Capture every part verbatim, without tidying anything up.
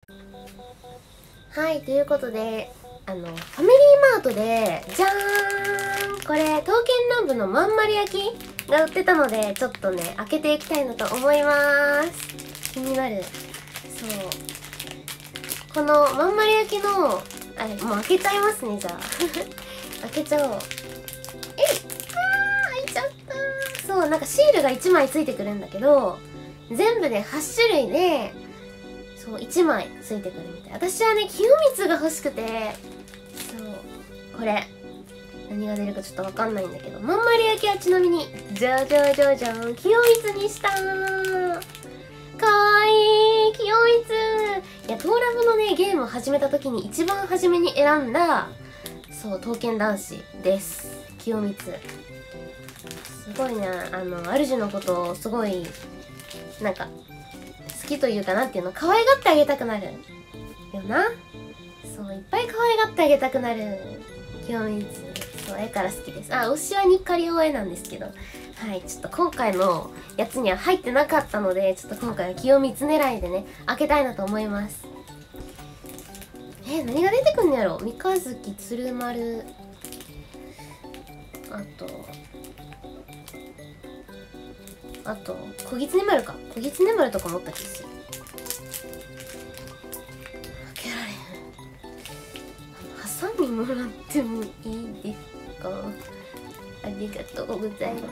はい、ということで、あの、ファミリーマートで、じゃーんこれ、刀剣乱舞のまん丸焼きが売ってたので、ちょっとね、開けていきたいなと思います。気になる。そう。このまん丸焼きの、あれ、もう開けちゃいますね、じゃあ。開けちゃおう。えいあー開いちゃったー。そう、なんかシールがいちまいついてくるんだけど、全部ではち種類で、そう、いちまいついてくるみたい。私はね、清光が欲しくて、そう、これ。何が出るかちょっとわかんないんだけど、まん丸焼きはちなみに、じゃじゃじゃじゃん、清光にしたー。かわいい清光。いや、トーラブのね、ゲームを始めた時に一番初めに選んだ、そう、刀剣男子です。清光。すごいね、あの、主のことをすごい、なんか、好きというかなんていうの、可愛がってあげたくなる。よな。そう、いっぱい可愛がってあげたくなる。清光。そう、絵から好きです。あ、推しはにっかり応援なんですけど。はい、ちょっと今回のやつには入ってなかったので、ちょっと今回は清光狙いでね、開けたいなと思います。え、何が出てくんのやろ。三日月鶴丸。あと、あと、小狐丸か。小狐丸とか持った気がする。開けられへん。ハサミもらってもいいですか？ありがとうございます。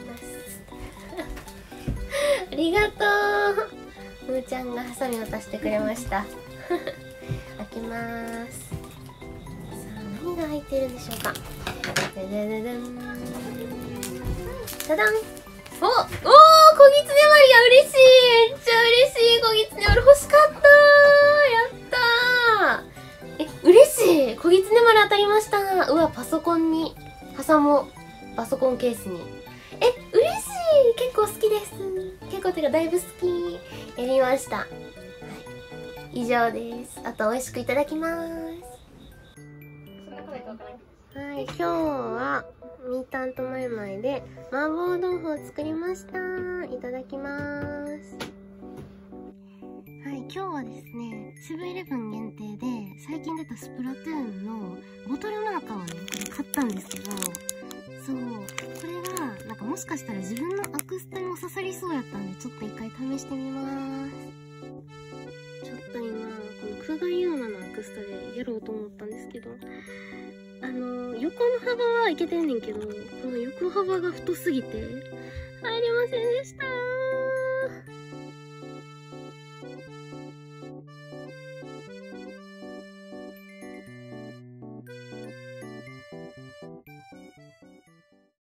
ありがとう。むーちゃんがハサミを足してくれました。開けまーす。さあ、何が入っているんでしょうか。ででででん。ただん。おおー、小狐丸や、嬉しい。めっちゃ嬉しい。小狐丸欲しかったー。やったー。え、嬉しい。小狐丸当たりました。うわ、パソコンに挟もう。パソコンケースに。え、嬉しい。結構好きです。結構てかだいぶ好き。やりました。はい。以上です。あと美味しくいただきます。はい、今日はみーたんとまいまいで麻婆豆腐を作りました。いただきます。はい、今日はですね、セブンイレブン限定で最近出たスプラトゥーンのボトルマーカーをね、これ買ったんですけど、そう、これがなんかもしかしたら自分のアクスタにも刺さりそうやったんで、ちょっと一回試してみます。ちょっと今、この空眼ユーマのアクスタでやろうと思ったんですけど、あのー、横の幅はいけてんねんけど、この横幅が太すぎて入りませんでした。